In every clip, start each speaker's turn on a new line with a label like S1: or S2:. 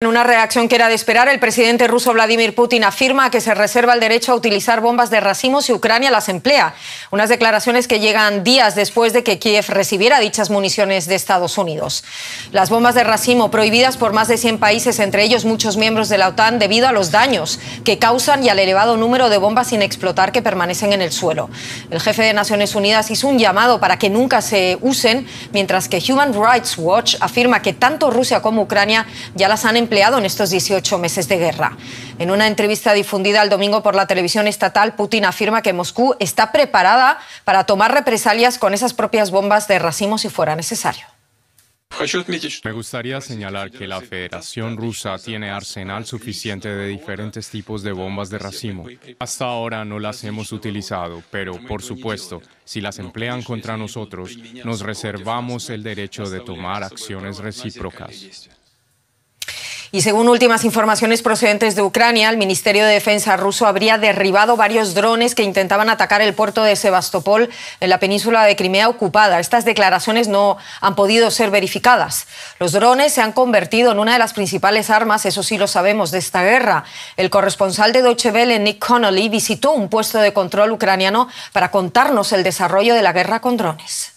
S1: una reacción que era de esperar, el presidente ruso Vladimir Putin afirma que se reserva el derecho a utilizar bombas de racimo si Ucrania las emplea. Unas declaraciones que llegan días después de que Kiev recibiera dichas municiones de Estados Unidos. Las bombas de racimo prohibidas por más de 100 países, entre ellos muchos miembros de la OTAN, debido a los daños que causan y al elevado número de bombas sin explotar que permanecen en el suelo. El jefe de Naciones Unidas hizo un llamado para que nunca se usen, mientras que Human Rights Watch afirma que tanto Rusia como Ucrania ya las han empleado en estos 18 meses de guerra. En una entrevista difundida el domingo por la televisión estatal, Putin afirma que Moscú está preparada para tomar represalias con esas propias bombas de racimo si fuera necesario.
S2: Me gustaría señalar que la Federación Rusa tiene arsenal suficiente de diferentes tipos de bombas de racimo. Hasta ahora no las hemos utilizado, pero, por supuesto, si las emplean contra nosotros, nos reservamos el derecho de tomar acciones recíprocas.
S1: Y según últimas informaciones procedentes de Ucrania, el Ministerio de Defensa ruso habría derribado varios drones que intentaban atacar el puerto de Sebastopol en la península de Crimea ocupada. Estas declaraciones no han podido ser verificadas. Los drones se han convertido en una de las principales armas, eso sí lo sabemos, de esta guerra. El corresponsal de Deutsche Welle, Nick Connolly, visitó un puesto de control ucraniano para contarnos el desarrollo de la guerra con drones.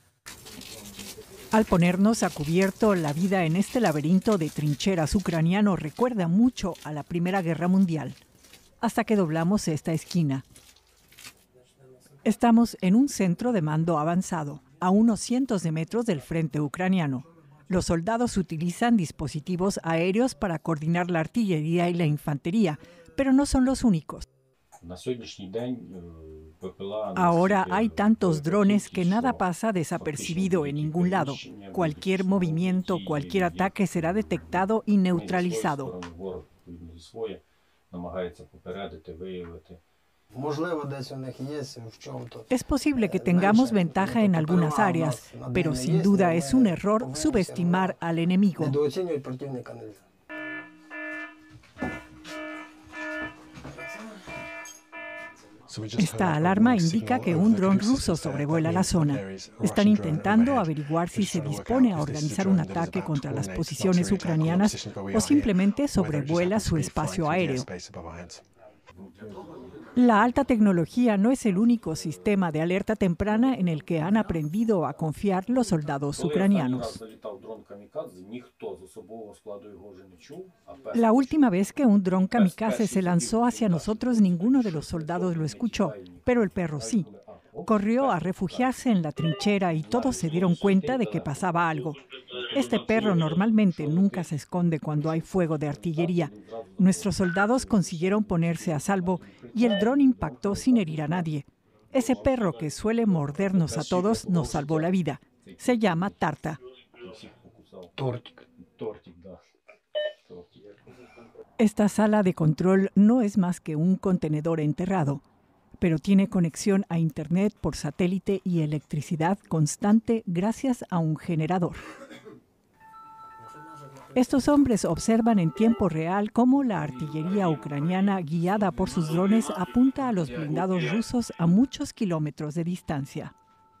S3: Al ponernos a cubierto, la vida en este laberinto de trincheras ucraniano recuerda mucho a la Primera Guerra Mundial, hasta que doblamos esta esquina. Estamos en un centro de mando avanzado, a unos cientos de metros del frente ucraniano. Los soldados utilizan dispositivos aéreos para coordinar la artillería y la infantería, pero no son los únicos. Ahora hay tantos drones que nada pasa desapercibido en ningún lado. Cualquier movimiento, cualquier ataque será detectado y neutralizado. Es posible que tengamos ventaja en algunas áreas, pero sin duda es un error subestimar al enemigo. Esta alarma indica que un dron ruso sobrevuela la zona. Están intentando averiguar si se dispone a organizar un ataque contra las posiciones ucranianas o simplemente sobrevuela su espacio aéreo. La alta tecnología no es el único sistema de alerta temprana en el que han aprendido a confiar los soldados ucranianos. La última vez que un dron kamikaze se lanzó hacia nosotros, ninguno de los soldados lo escuchó, pero el perro sí. Corrió a refugiarse en la trinchera y todos se dieron cuenta de que pasaba algo. Este perro normalmente nunca se esconde cuando hay fuego de artillería. Nuestros soldados consiguieron ponerse a salvo y el dron impactó sin herir a nadie. Ese perro que suele mordernos a todos nos salvó la vida. Se llama Tarta. Esta sala de control no es más que un contenedor enterrado, pero tiene conexión a Internet por satélite y electricidad constante gracias a un generador. Estos hombres observan en tiempo real cómo la artillería ucraniana, guiada por sus drones, apunta a los blindados rusos a muchos kilómetros de distancia.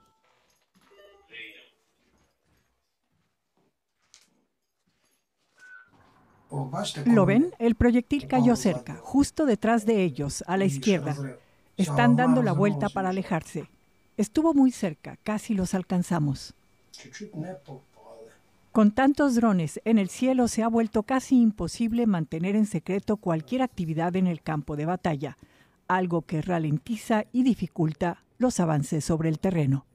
S3: ¿Lo ven? El proyectil cayó cerca, justo detrás de ellos, a la izquierda. Están dando la vuelta para alejarse. Estuvo muy cerca, casi los alcanzamos. Con tantos drones en el cielo se ha vuelto casi imposible mantener en secreto cualquier actividad en el campo de batalla, algo que ralentiza y dificulta los avances sobre el terreno.